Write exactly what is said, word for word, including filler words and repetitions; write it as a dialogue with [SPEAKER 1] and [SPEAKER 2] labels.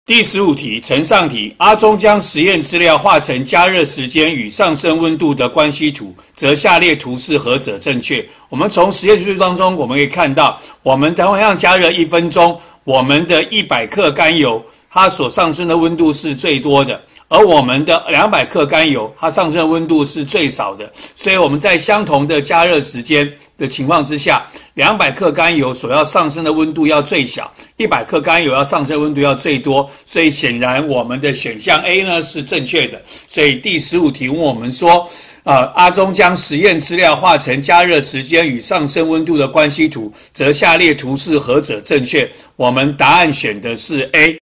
[SPEAKER 1] 第十五题，呈上题，阿中将实验资料画成加热时间与上升温度的关系图，则下列图示何者正确？我们从实验叙述当中，我们可以看到，我们同样加热一分钟，我们的一百克甘油，它所上升的温度是最多的。而我们的两百克甘油，它上升的温度是最少的，所以我们在相同的加热时间的情况之下，两百克甘油所要上升的温度要最小，一百克甘油要上升的温度要最多，所以显然我们的选项 A 呢是正确的。所以第十五题问我们说，呃，阿中将实验资料画成加热时间与上升温度的关系图，则下列图示何者正确？我们答案选的是 A。